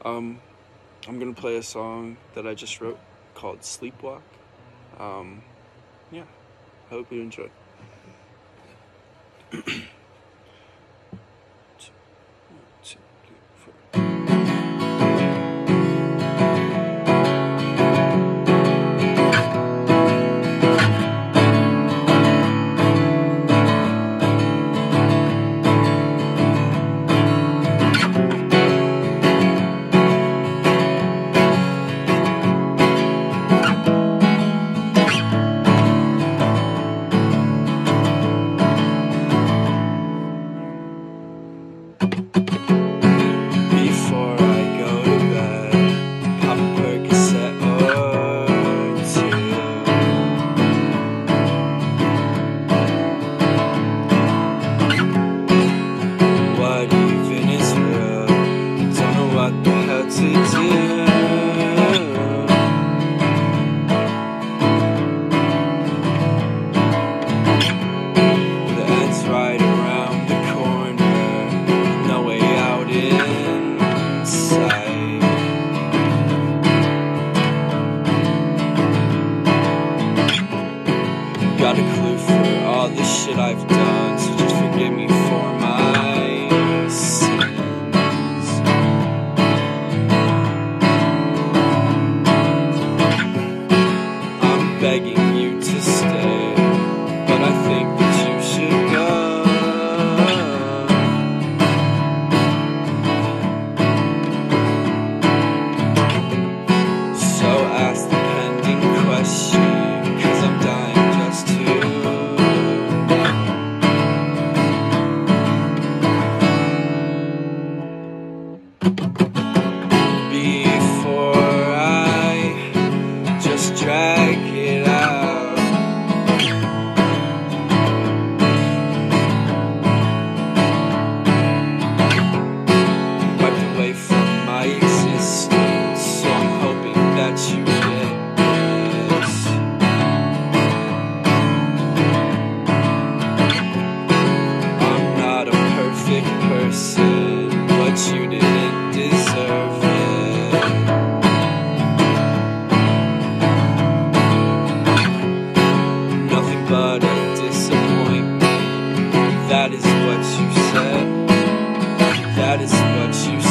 I'm gonna play a song that I just wrote called Sleepwalk. Yeah, I hope you enjoy. Before I go to bed, pop a Percocet or two. What even is real? Don't know what the hell to do. The end's right around the corner, no way out in sight. Got a clue for all the shit I've done, so just forgive me for my sins. I'm begging you to stay, but I think that you should go. So ask the pending question, 'cause I'm dying just to before I just drag it out. Wiped away from my existence, so I'm hoping that you get this. I'm not a perfect person, but you didn't deserve it. Nothing but a disappointment. That is what you said. That is what you